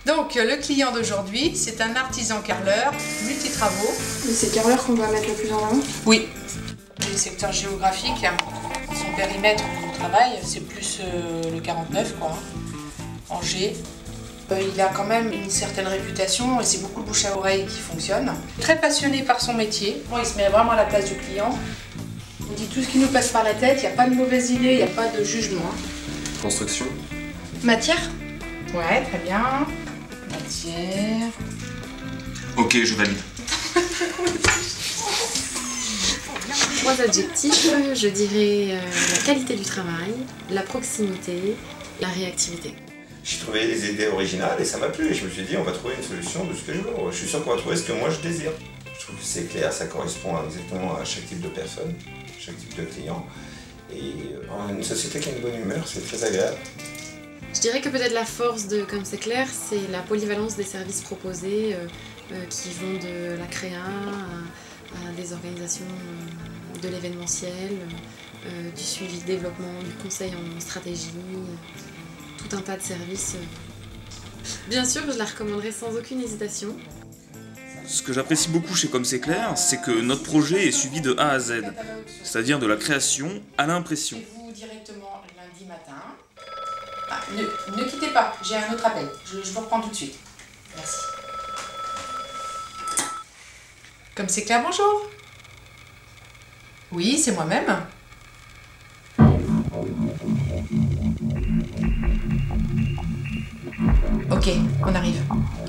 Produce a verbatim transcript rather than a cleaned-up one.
Donc le client d'aujourd'hui, c'est un artisan carreleur, multi-travaux. Et c'est carreleur qu'on va mettre le plus en avant? Oui. Les secteurs géographiques, son périmètre de travail, c'est plus euh, le quarante-neuf, quoi. Angers. Euh, il a quand même une certaine réputation et c'est beaucoup le bouche à oreille qui fonctionne. Très passionné par son métier. Bon, il se met vraiment à la place du client. On dit tout ce qui nous passe par la tête, il n'y a pas de mauvaise idée, il n'y a pas de jugement. Construction. Matière? Ouais, très bien. Matière. Ok, je valide. Trois adjectifs, je dirais euh, la qualité du travail, la proximité, la réactivité. J'ai trouvé des idées originales et ça m'a plu et je me suis dit on va trouver une solution de ce que je veux. Je suis sûr qu'on va trouver ce que moi je désire. Je trouve que c'est clair, ça correspond exactement à chaque type de personne, chaque type de client. Et dans une société qui a une bonne humeur, c'est très agréable. Je dirais que peut-être la force de Comme c'est clair, c'est la polyvalence des services proposés euh, euh, qui vont de la créa à, à des organisations euh, de l'événementiel, euh, du suivi de développement, du conseil en stratégie, euh, tout un tas de services. Bien sûr, je la recommanderais sans aucune hésitation. Ce que j'apprécie beaucoup chez Comme c'est clair, c'est que notre projet est suivi de A à Z, c'est-à-dire de la création à l'impression. Vous directement lundi matin. Ah, ne, ne quittez pas, j'ai un autre appel. Je, je vous reprends tout de suite. Merci. Comme c'est clair, bonjour. Oui, c'est moi-même. Ok, on arrive.